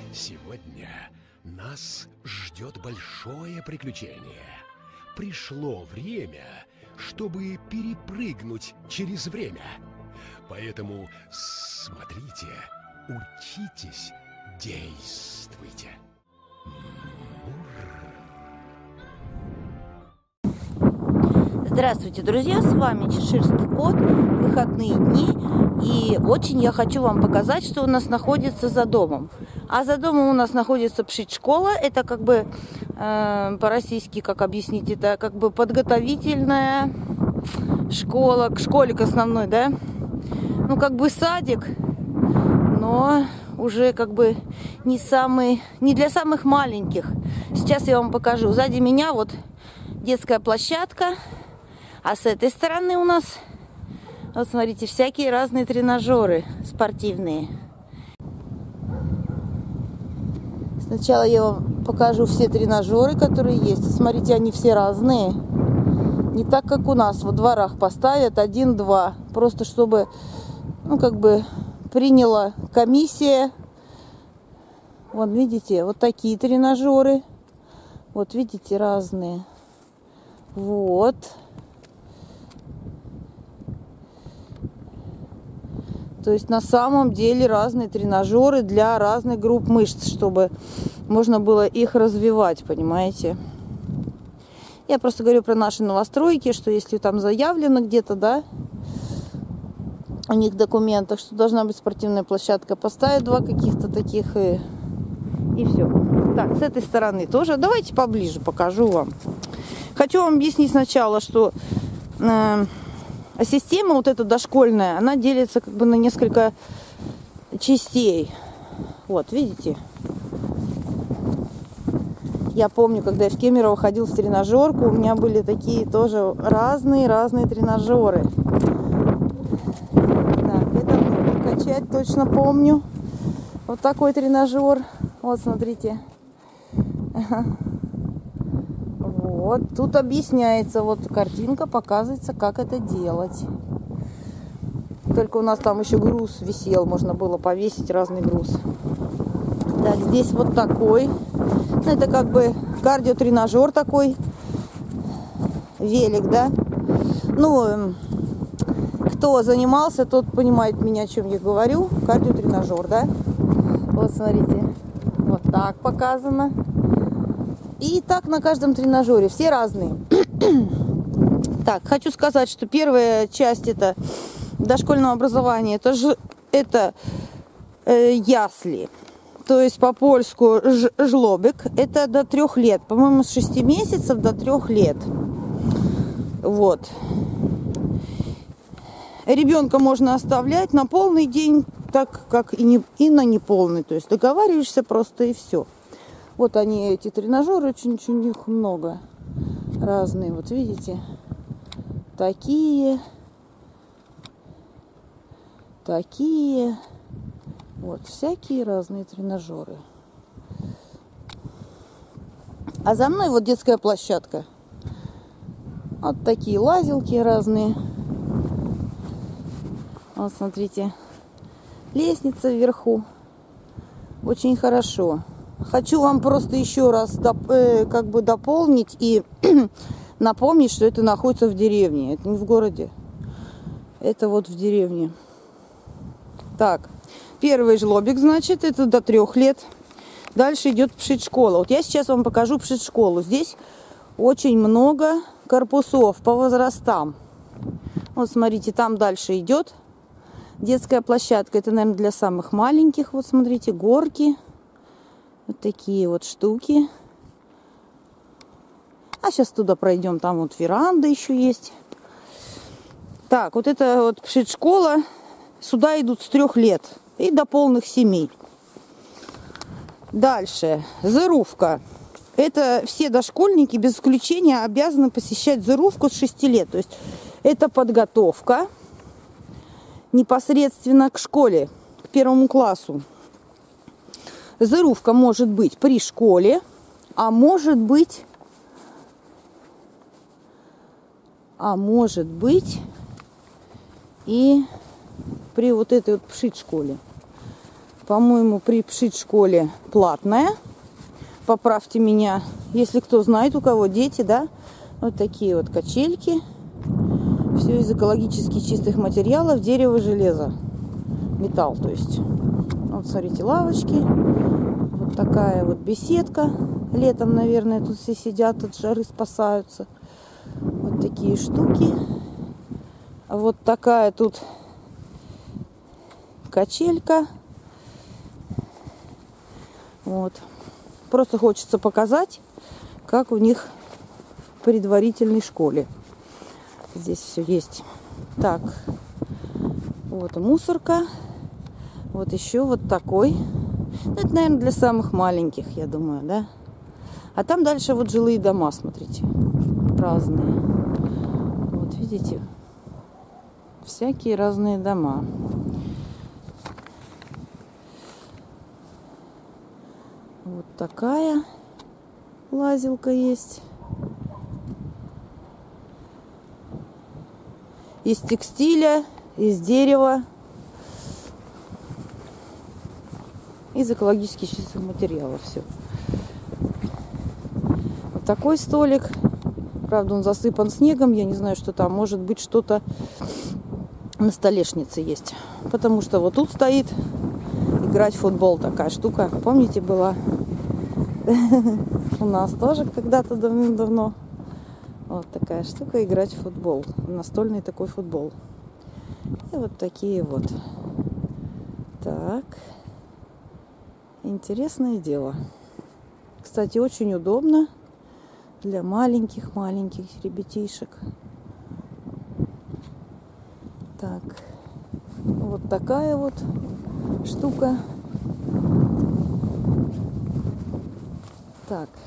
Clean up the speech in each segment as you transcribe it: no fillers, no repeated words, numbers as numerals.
Сегодня нас ждет большое приключение. Пришло время, чтобы перепрыгнуть через время. Поэтому смотрите, учитесь, действуйте. Здравствуйте, друзья! С вами Чеширский кот, выходные дни. И очень я хочу вам показать, что у нас находится за домом. А за домом у нас находится пшит-школа. Это как бы по-российски, как объяснить, это как бы подготовительная школа к школе, к основной, да? Ну, как бы садик, но уже как бы не для самых маленьких. Сейчас я вам покажу. Сзади меня вот детская площадка. А с этой стороны у нас, вот смотрите, всякие разные тренажеры спортивные. Сначала я вам покажу все тренажеры, которые есть. Смотрите, они все разные. Не так, как у нас во дворах поставят 1-2. Просто чтобы, ну, как бы приняла комиссия. Вот видите, вот такие тренажеры. Вот видите, разные. Вот. То есть на самом деле разные тренажеры для разных групп мышц, чтобы можно было их развивать, понимаете? Я просто говорю про наши новостройки, что если там заявлено где-то, да, у них в документах, что должна быть спортивная площадка, поставят 2 каких-то таких и все. Так, с этой стороны тоже. Давайте поближе покажу вам. Хочу вам объяснить сначала, что система вот эта дошкольная, она делится как бы на несколько частей. Вот, видите? Я помню, когда я в Кемерово ходил в тренажерку, у меня были такие тоже разные тренажеры. Так, это можно качать, точно помню. Вот такой тренажер. Вот, смотрите. Вот, тут объясняется, вот картинка показывается, как это делать. Только у нас там еще груз висел, можно было повесить разный груз. Так, здесь вот такой. Это как бы кардиотренажер такой. Велик, да? Ну, кто занимался, тот понимает меня, о чем я говорю. Кардиотренажер, да? Вот, смотрите. Вот так показано. И так на каждом тренажере. Все разные. Так, хочу сказать, что первая часть это дошкольного образования. Это ясли. То есть по-польску жлобик. Это до 3 лет. По-моему, с 6 месяцев до 3 лет. Вот. Ребенка можно оставлять на полный день, так как и на неполный. То есть договариваешься просто и все. Вот они, эти тренажеры, очень у них много разные. Вот видите, такие. Вот, всякие разные тренажеры. А за мной вот детская площадка. Вот такие лазилки разные. Вот, смотрите, лестница вверху. Очень хорошо. Хочу вам просто еще раз как бы дополнить и напомнить, что это находится в деревне. Это не в городе. Это вот в деревне. Так, первый жлобик, значит, это до 3 лет. Дальше идет пшит-школа. Вот я сейчас вам покажу пшит-школу. Здесь очень много корпусов по возрастам. Вот смотрите, там дальше идет детская площадка. Это, наверное, для самых маленьких. Вот смотрите, горки. Вот такие вот штуки. А сейчас туда пройдем. Там вот веранда еще есть. Так, вот это вот пшит-школа. Сюда идут с 3 лет и до полных 7. Дальше. Зырувка. Это все дошкольники без исключения обязаны посещать зырувку с 6 лет. То есть это подготовка непосредственно к школе, к 1 классу. Зырувка может быть при школе, а может быть и при вот этой вот пшит-школе. По-моему, при пшит-школе платная. Поправьте меня, если кто знает, у кого дети, да. Вот такие вот качельки. Все из экологически чистых материалов, дерево, железо, металл, то есть. Вот, смотрите, лавочки. Вот такая вот беседка. Летом, наверное, тут все сидят, от жары спасаются. Вот такие штуки. Вот такая тут качелька. Вот. Просто хочется показать, как у них в предварительной школе. Здесь все есть. Так, вот и мусорка. Вот еще вот такой. Ну, это, наверное, для самых маленьких, я думаю, да? А там дальше вот жилые дома, смотрите, разные. Вот, видите, всякие разные дома. Вот такая лазилка есть. Из текстиля, из дерева, из экологически чистых материалов все. Вот такой столик. Правда, он засыпан снегом. Я не знаю, что там. Может быть, что-то на столешнице есть. Потому что вот тут стоит играть в футбол. Такая штука. Помните, была у нас тоже когда-то давным-давно. Вот такая штука, играть в футбол. Настольный такой футбол. И вот такие вот. Так. Интересное дело. Кстати, очень удобно для маленьких ребятишек. Так. Вот такая вот штука. Так.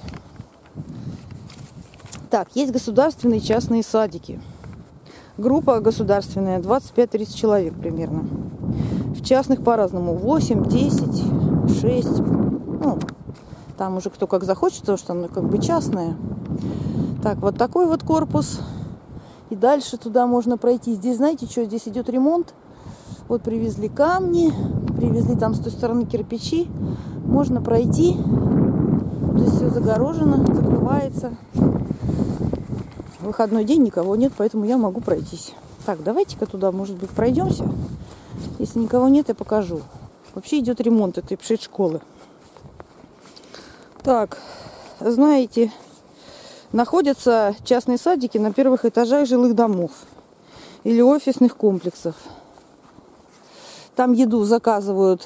Так, есть государственные и частные садики. Группа государственная 25-30 человек примерно. В частных по-разному. 8, 10, 6. Ну, там уже кто как захочет, потому что оно как бы частное. Так, вот такой вот корпус. И дальше туда можно пройти. Здесь, знаете, что? Здесь идет ремонт. Вот привезли камни. Привезли там с той стороны кирпичи. Можно пройти. Здесь все загорожено, закрывается. Выходной день, никого нет, поэтому я могу пройтись. Так, давайте-ка туда, может быть, пройдемся. Если никого нет, я покажу. Вообще идет ремонт этой пшит-школы. Так, знаете, находятся частные садики на первых этажах жилых домов или офисных комплексов. Там еду заказывают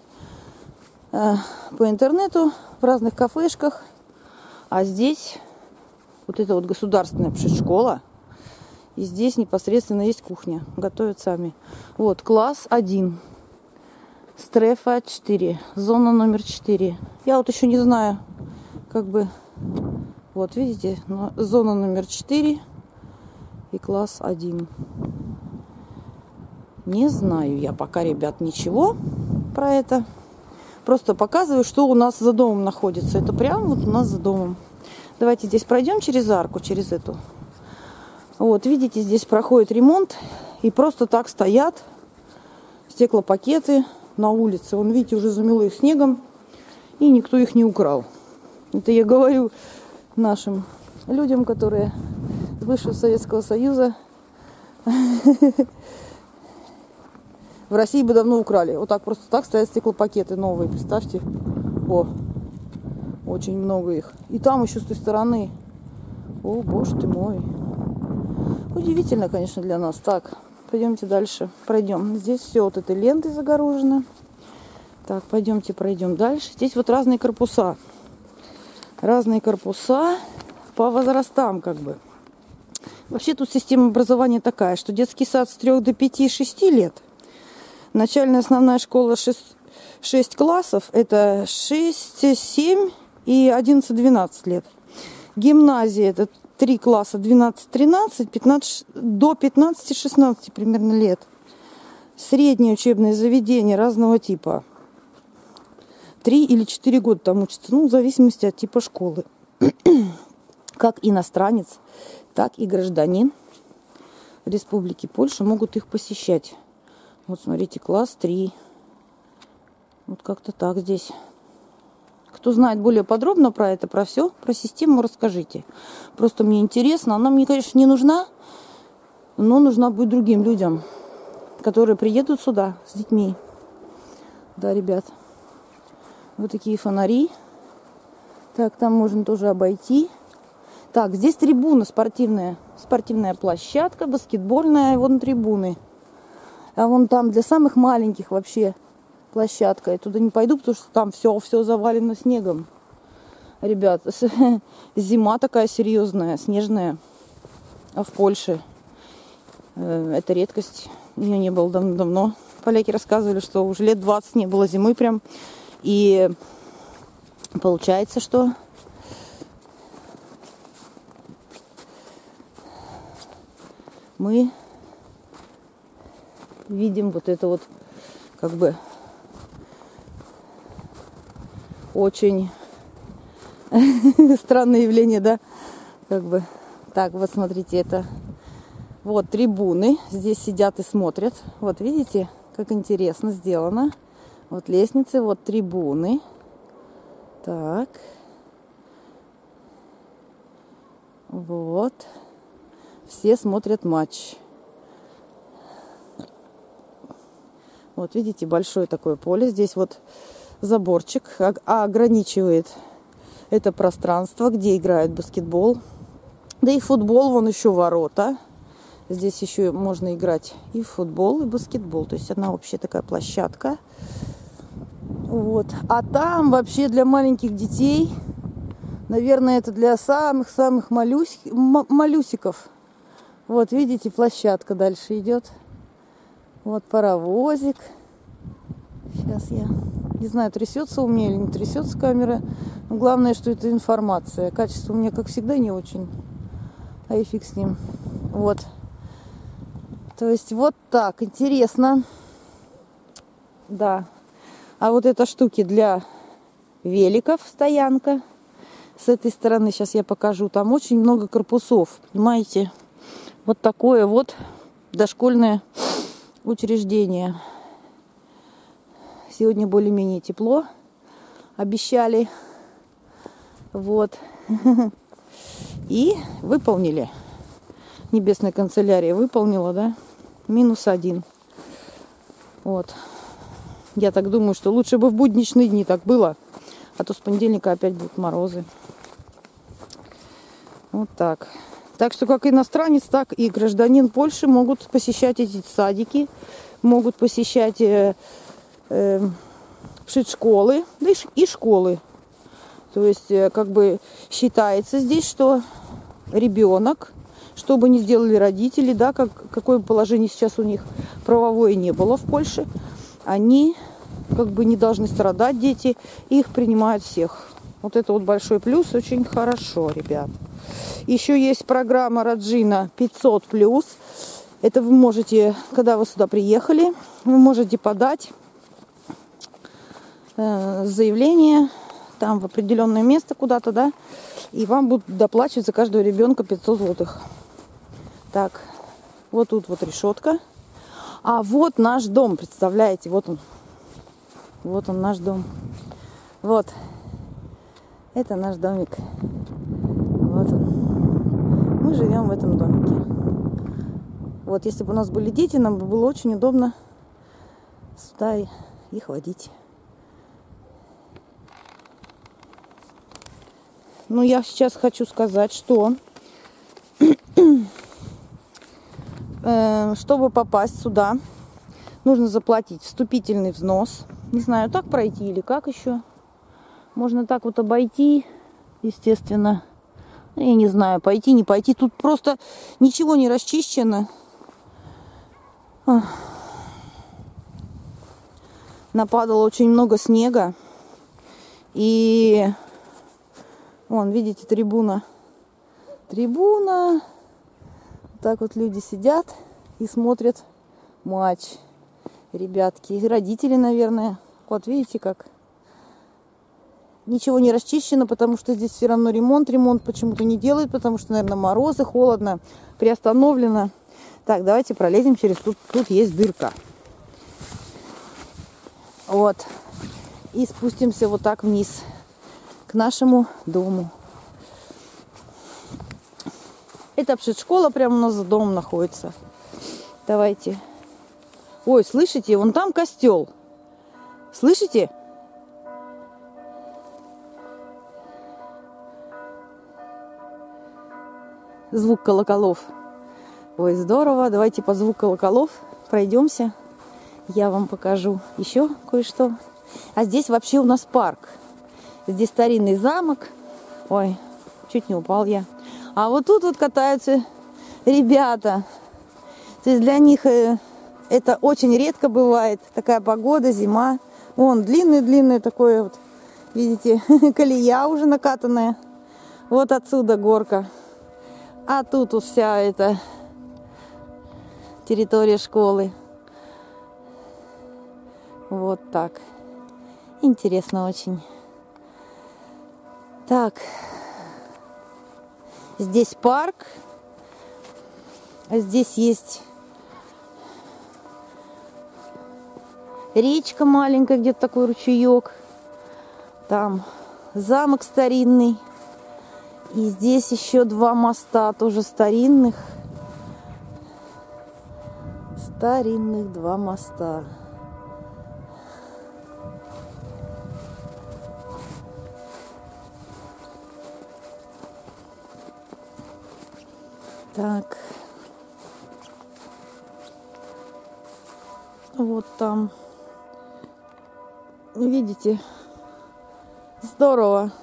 по интернету в разных кафешках. А здесь вот это вот государственная пшит-школа. И здесь непосредственно есть кухня. Готовят сами. Вот, класс 1. Стрефа 4. Зона номер 4. Я вот еще не знаю, как бы... Вот, видите? Зона номер 4 и класс 1. Не знаю я пока, ребят, ничего про это. Просто показываю, что у нас за домом находится. Это прямо вот у нас за домом. Давайте здесь пройдем через арку, через эту. Вот, видите, здесь проходит ремонт. И просто так стоят стеклопакеты на улице. Вон, видите, уже замело их снегом. И никто их не украл. Это я говорю нашим людям, которые с бывшего Советского Союза. В России бы давно украли. Вот так просто так стоят стеклопакеты новые. Представьте. О, очень много их. И там еще с той стороны. О, боже ты мой. Удивительно, конечно, для нас. Так, пойдемте дальше. Пройдем. Здесь все вот этой лентой загорожено. Так, пойдемте пройдем дальше. Здесь вот разные корпуса. Разные корпуса по возрастам как бы. Вообще тут система образования такая, что детский сад с 3 до 5-6 лет. Начальная основная школа 6 классов. Это 6, 7 и 11-12 лет. Гимназия это 3 класса 12-13, 15, до 15-16 примерно лет. Среднее учебное заведение разного типа. 3 или 4 года там учатся. Ну, в зависимости от типа школы. Как иностранец, так и гражданин Республики Польша могут их посещать. Вот смотрите, класс 3. Вот как-то так здесь. Кто знает более подробно про это, про все, про систему, расскажите. Просто мне интересно. Она мне, конечно, не нужна, но нужна будет другим людям, которые приедут сюда с детьми. Да, ребят. Вот такие фонари. Так, там можно тоже обойти. Так, здесь трибуна спортивная. Спортивная площадка, баскетбольная. Вон трибуны. А вон там для самых маленьких вообще площадка. Я туда не пойду, потому что там все завалено снегом. Ребят, зима такая серьезная, снежная. А в Польше это редкость. Ее не было давно. Поляки рассказывали, что уже лет 20 не было зимы прям. И получается, что мы видим вот это вот как бы очень странное явление, да? Как бы. Так, вот смотрите, это вот трибуны. Здесь сидят и смотрят. Вот видите, как интересно сделано. Вот лестницы, вот трибуны. Так. Вот. Все смотрят матч. Вот видите, большое такое поле. Здесь вот заборчик ограничивает это пространство, где играют баскетбол. Да и футбол, вон еще ворота. Здесь еще можно играть и в футбол, и в баскетбол. То есть одна общая такая площадка. Вот. А там вообще для маленьких детей, наверное, это для самых-самых малюсиков. Вот видите, площадка дальше идет. Вот паровозик. Сейчас я не знаю, трясется у меня или не трясется камера. Но главное, что это информация. Качество у меня, как всегда, не очень. А и фиг с ним. Вот. То есть вот так. Интересно. Да. А вот это штуки для великов, стоянка. С этой стороны сейчас я покажу. Там очень много корпусов. Понимаете? Вот такое вот дошкольное учреждение. Сегодня более-менее тепло. Обещали. Вот. И выполнили. Небесная канцелярия выполнила, да? -1. Вот. Я так думаю, что лучше бы в будничные дни так было. А то с понедельника опять будут морозы. Вот так. Так что как иностранец, так и гражданин Польши могут посещать эти садики. Могут посещать предшколы, да и школы. То есть как бы считается здесь, что ребенок, что бы ни сделали родители, да, какое бы положение сейчас у них правовое не было в Польше, они как бы не должны страдать, дети, их принимают всех. Вот это вот большой плюс, очень хорошо, ребят. Еще есть программа Роджина 500+. Это вы можете, когда вы сюда приехали, вы можете подать заявление там в определенное место куда-то, да, и вам будут доплачивать за каждого ребенка 500 злотых. Так, вот тут вот решетка. А вот наш дом, представляете, вот он. Вот он, наш дом. Вот. Это наш домик. Вот он. Мы живем в этом домике. Вот, если бы у нас были дети, нам бы было очень удобно сюда их водить. Ну, я сейчас хочу сказать, что чтобы попасть сюда, нужно заплатить вступительный взнос. Не знаю, так пройти или как еще. Можно так вот обойти, естественно. Я не знаю, пойти, не пойти. Тут просто ничего не расчищено. Нападало очень много снега. И вон, видите, трибуна. Трибуна. Так вот люди сидят и смотрят матч. Ребятки, и родители, наверное. Вот видите, как ничего не расчищено, потому что здесь все равно ремонт. Ремонт почему-то не делают, потому что, наверное, морозы, холодно, приостановлено. Так, давайте пролезем через тут. Тут есть дырка. Вот. и спустимся вот так вниз к нашему дому. Это общежшкола прямо у нас за домом находится. Давайте. Ой, слышите, вон там костел. Слышите? Звук колоколов. Ой, здорово. Давайте под звук колоколов пройдемся. Я вам покажу еще кое-что. А здесь вообще у нас парк. Здесь старинный замок. Ой, чуть не упал я. А вот тут вот катаются ребята. То есть для них это очень редко бывает. Такая погода, зима. Вон длинный-длинный такой вот, видите, колея уже накатанная. Вот отсюда горка. А тут вся эта территория школы. Вот так. Интересно очень. Так. Здесь парк. Здесь есть речка маленькая, где-то такой ручеек. Там замок старинный. И здесь еще 2 моста, тоже старинных. Старинных 2 моста. Так. Вот там. Видите? Здорово.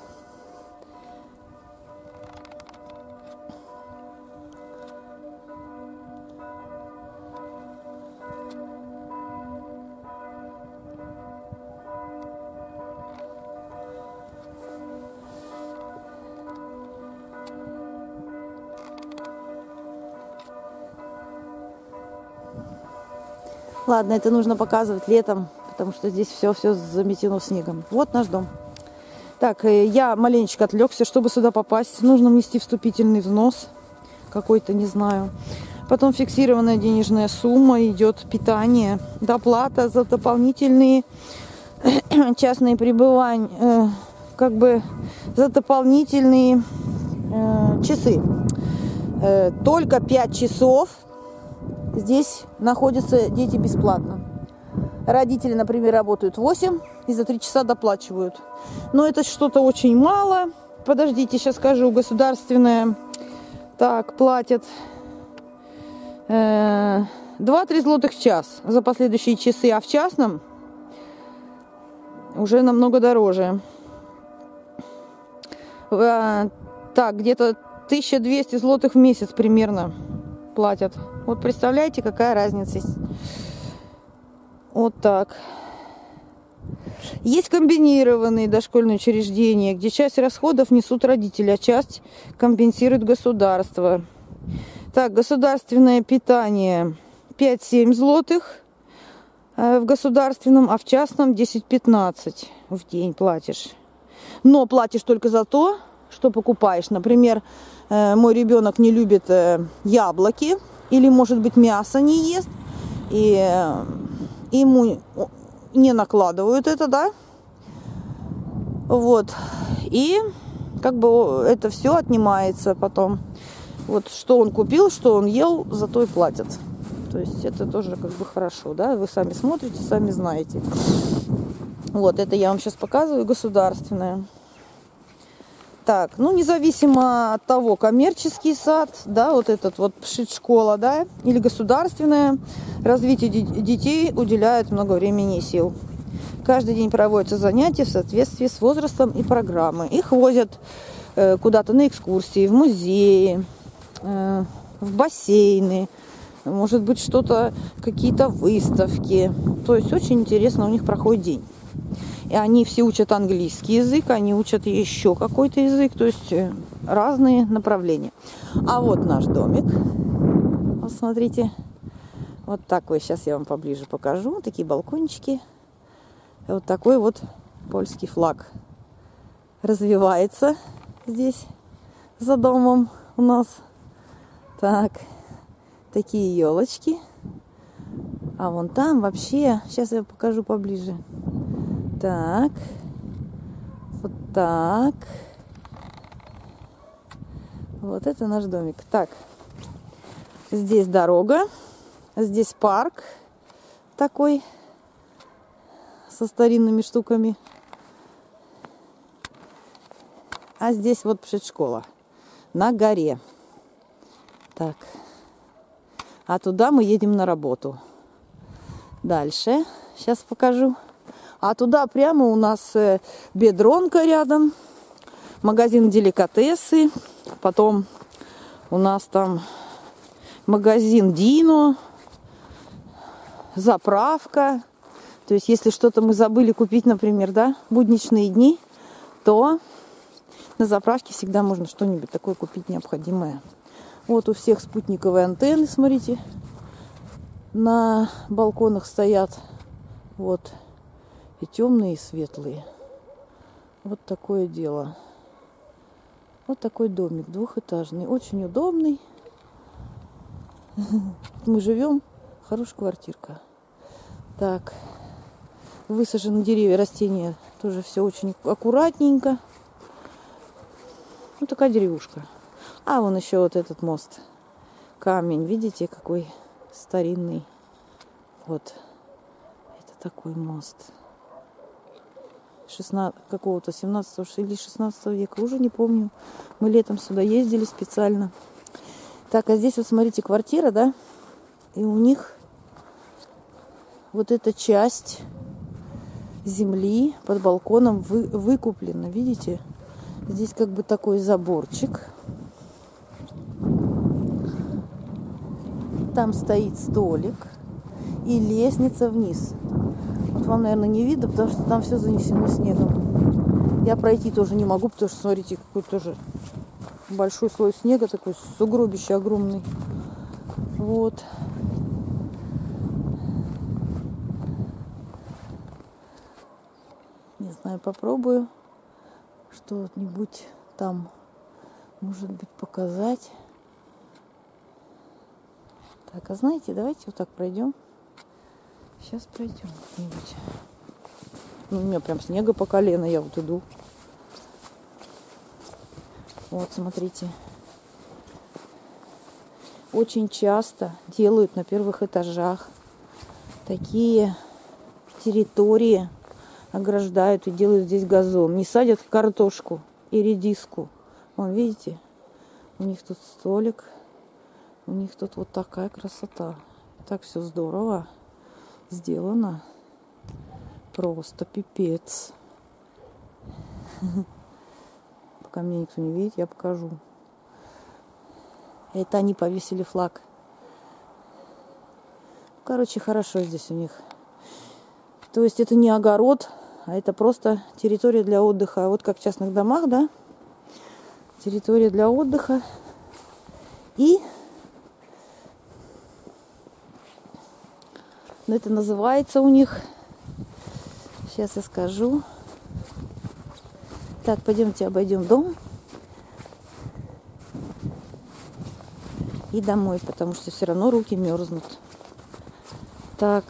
Ладно, это нужно показывать летом, потому что здесь все заметено снегом. Вот наш дом. Так, я маленечко отвлекся, чтобы сюда попасть. Нужно внести вступительный взнос какой-то, не знаю. Потом фиксированная денежная сумма, идет питание, доплата за дополнительные частные пребывания, как бы за дополнительные часы. Только 5 часов здесь находятся дети бесплатно. Родители, например, работают 8 и за 3 часа доплачивают. Но это что-то очень мало. Подождите, сейчас скажу. Государственное так платят 2-3 злотых в час за последующие часы, а в частном уже намного дороже. Так, где-то 1200 злотых в месяц примерно платят. Вот представляете, какая разница. Вот так. Есть комбинированные дошкольные учреждения, где часть расходов несут родители, а часть компенсирует государство. Так, государственное питание 5-7 злотых в государственном, а в частном 10-15 в день платишь. Но платишь только за то, что покупаешь. Например, мой ребенок не любит яблоки или, может быть, мясо не ест, и ему не накладывают это, да? Вот. И как бы это все отнимается потом. Вот что он купил, что он ел, зато и платят. То есть это тоже как бы хорошо, да? Вы сами смотрите, сами знаете. Вот, это я вам сейчас показываю, государственное. Так, ну, независимо от того, коммерческий сад, да, вот этот вот школа, да, или государственное, развитию детей уделяют много времени и сил. Каждый день проводятся занятия в соответствии с возрастом и программой. Их возят куда-то на экскурсии, в музеи, в бассейны, может быть, что-то, какие-то выставки. То есть очень интересно у них проходит день. И они все учат английский язык, они учат еще какой-то язык, то есть разные направления. А вот наш домик. Вот смотрите. Вот такой. Сейчас я вам поближе покажу. Такие балкончики. И вот такой вот польский флаг развивается здесь за домом у нас. Так. Такие елочки. А вон там вообще, сейчас я покажу поближе. Так. Вот так. Вот это наш домик. Так. Здесь дорога. Здесь парк такой со старинными штуками. А здесь вот предшкола на горе. Так. А туда мы едем на работу. Дальше. Сейчас покажу. А туда прямо у нас бедронка рядом. Магазин деликатесы. Потом у нас там магазин Дино. Заправка. То есть, если что-то мы забыли купить, например, да, будничные дни, то на заправке всегда можно что-нибудь такое купить необходимое. Вот у всех спутниковые антенны, смотрите, на балконах стоят. Вот. И темные, и светлые. Вот такое дело. Вот такой домик, двухэтажный. Очень удобный. Мы живем. Хорошая квартирка. Так. Высажены деревья, растения. Тоже все очень аккуратненько. Ну, такая деревушка. А вон еще вот этот мост. Камень. Видите, какой старинный. Вот. Это такой мост. Какого-то 17 или 16 века. Уже не помню. Мы летом сюда ездили специально. Так, а здесь вот смотрите, квартира, да? И у них вот эта часть земли под балконом выкуплена. Видите? Здесь как бы такой заборчик. Там стоит столик и лестница вниз. Вот вам, наверное, не видно, потому что там все занесено снегом. Я пройти тоже не могу, потому что, смотрите, какой тоже большой слой снега, такой сугробище огромный. Вот. Не знаю, попробую что-нибудь там, может быть, показать. Так, а знаете, давайте вот так пройдем. Сейчас пройдем как-нибудь. Ну, у меня прям снега по колено, я вот иду. Вот, смотрите. Очень часто делают на первых этажах такие территории, ограждают и делают здесь газон. Не садят картошку и редиску. Вон, видите? У них тут столик. У них тут вот такая красота. Так все здорово сделано. Просто пипец. Пока меня никто не видит, я покажу. Это они повесили флаг. Короче, хорошо здесь у них. То есть это не огород, а это просто территория для отдыха. Вот как в частных домах, да? Территория для отдыха. И это называется у них. Сейчас я скажу. Так, пойдемте обойдем дом. И домой, потому что все равно руки мерзнут. Так.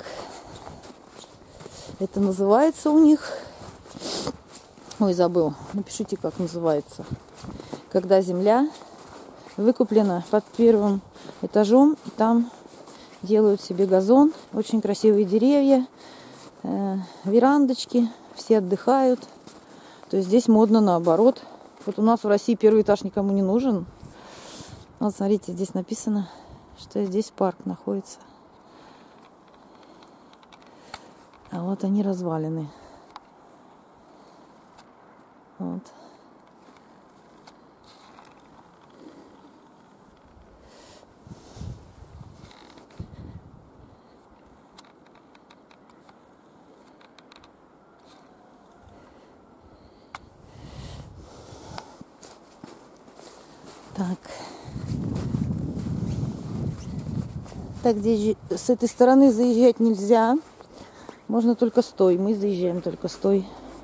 Это называется у них... Ой, забыл. Напишите, как называется. Когда земля выкуплена под первым этажом. И там делают себе газон. Очень красивые деревья. Верандочки. Все отдыхают. То есть здесь модно наоборот. Вот у нас в России первый этаж никому не нужен. Вот смотрите, здесь написано, что здесь парк находится. А вот они развалины. Вот. Так. Так, здесь с этой стороны заезжать нельзя. Можно только стой. Мы заезжаем только стой.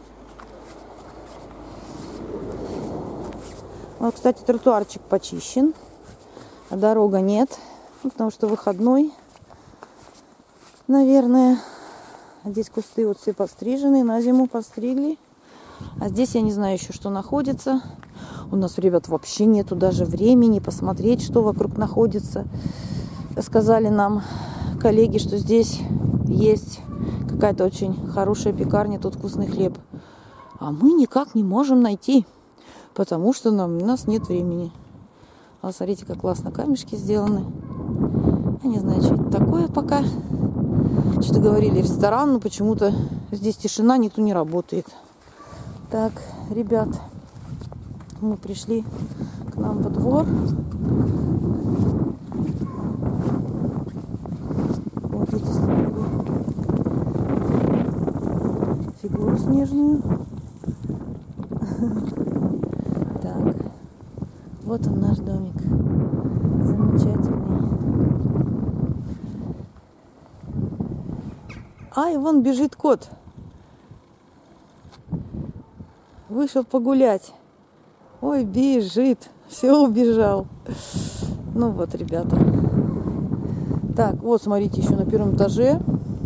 Вот, кстати, тротуарчик почищен. А дорога нет. Потому что выходной, наверное. Здесь кусты вот все подстрижены, на зиму подстригли. А здесь я не знаю еще, что находится. У нас, ребят, вообще нету даже времени посмотреть, что вокруг находится. Сказали нам коллеги, что здесь есть какая-то очень хорошая пекарня, тут вкусный хлеб. А мы никак не можем найти, потому что у нас нет времени. А смотрите, как классно камешки сделаны. Я не знаю, что это такое пока. Что-то говорили ресторан, но почему-то здесь тишина, никто не работает. Так, ребят, мы пришли к нам во двор. Вот видите, фигуру снежную. Так, вот он наш домик. Замечательный. Ай, вон бежит кот. Вышел погулять. Ой, бежит. Все, убежал. Ну вот, ребята. Так, вот, смотрите, еще на первом этаже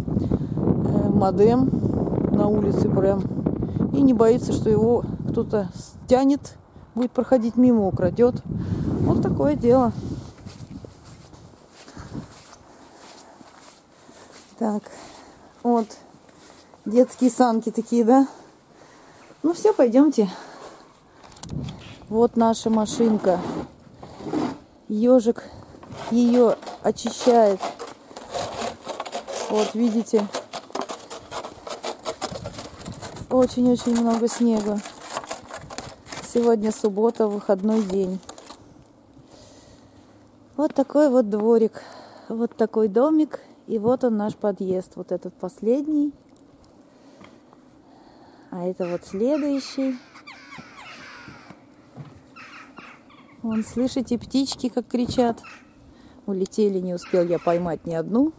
модем на улице прям. И не боится, что его кто-то стянет, будет проходить мимо, украдет. Вот такое дело. Так, вот. Детские санки такие, да? Ну все, пойдемте. Вот наша машинка. Ежик ее очищает. Вот, видите? Очень-очень много снега. Сегодня суббота, выходной день. Вот такой вот дворик. Вот такой домик. И вот он наш подъезд. Вот этот последний. А это вот следующий. Вон, слышите, птички как кричат. Улетели, не успел я поймать ни одну.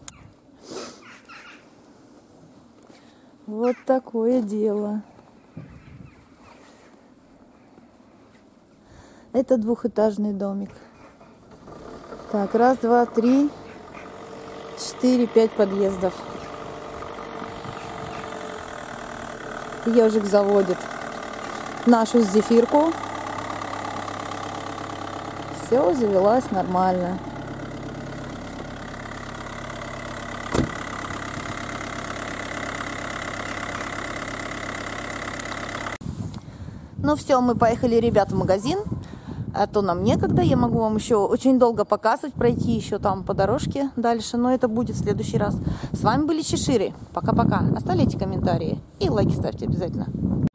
Вот такое дело. Это двухэтажный домик. Так, раз, два, три, 4, 5 подъездов. Ежик заводит нашу зефирку. Все, завелась нормально. Ну все, мы поехали, ребят, в магазин. А то нам некогда. Я могу вам еще очень долго показывать, пройти еще там по дорожке дальше. Но это будет в следующий раз. С вами были Чеширы. Пока-пока. Оставляйте комментарии и лайки ставьте обязательно.